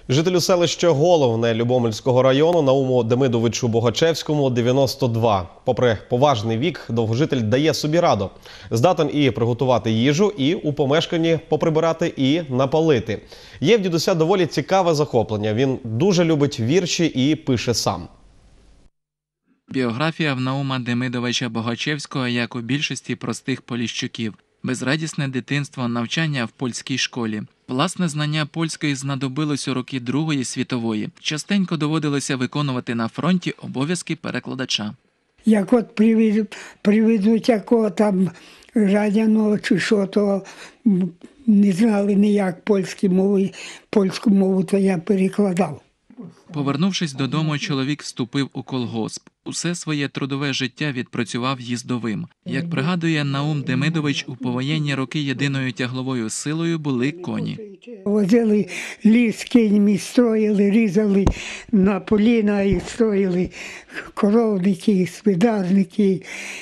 Жителю селища Головне Любомльського району Науму Демидовичу Богачевському 92. Попри поважний вік, довгожитель дає собі раду. Здатен і приготувати їжу, і у помешканні поприбирати, і напалити. Є в дідуся доволі цікаве захоплення. Він дуже любить вірші і пише сам. Біографія в Наума Демидовича Богачевського, як у більшості простих поліщуків. Безрадісне дитинство, навчання в польській школі. Власне знання польської знадобилось у роки Другої світової. Частенько доводилося виконувати на фронті обов'язки перекладача. Як от приведуть якого там радяного чи що, то не знали ніяк польську мову, то я перекладав. Повернувшись додому, чоловік вступив у колгосп. Усе своє трудове життя відпрацював їздовим. Як пригадує Наум Демидович, у повоєнні роки єдиною тягловою силою були коні. Возили ліс кіньми, строїли, різали на поліна і строїли коровники, свидарники,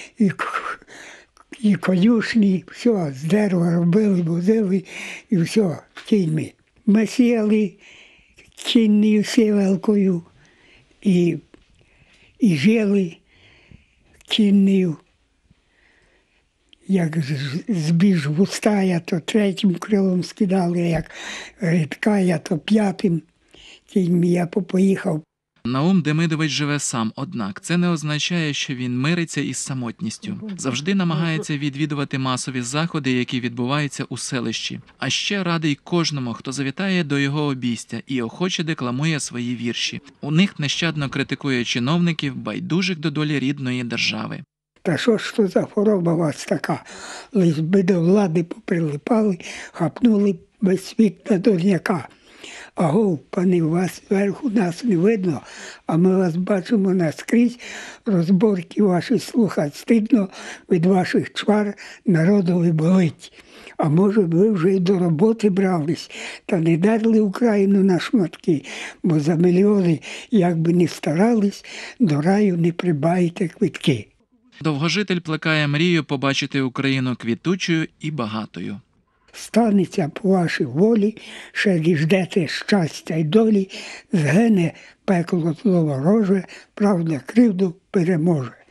і конюшні. Все, з дерева робили, возили і все, кіньми. Ми сіяли кінною сівалкою і жили кінною. Як збіж густая, то третім крилом скидали, як рідкая, то п'ятим кіньми я поїхав. Наум Демидович живе сам, однак це не означає, що він мириться із самотністю. Завжди намагається відвідувати масові заходи, які відбуваються у селищі. А ще радий кожному, хто завітає до його обійстя і охоче декламує свої вірші. У них нещадно критикує чиновників, байдужих до долі рідної держави. Та що ж то за хвороба у вас така? Лиш би до влади поприлипали, хапнули без світ на дурняка. Агов, пани, вас зверху нас не видно, а ми вас бачимо наскрізь, розборки ваші слухать стидно, від ваших чвар народові болить. А може б ви вже й до роботи брались, та не дерли Україну на шматки, бо за мільйони, як би не старались, до раю не прибаєте квитки. Довгожитель плекає мрію побачити Україну квітучою і багатою. Станеться по вашій волі, ще діждете щастя й долі, згине пекло зло вороже, правда кривду переможе.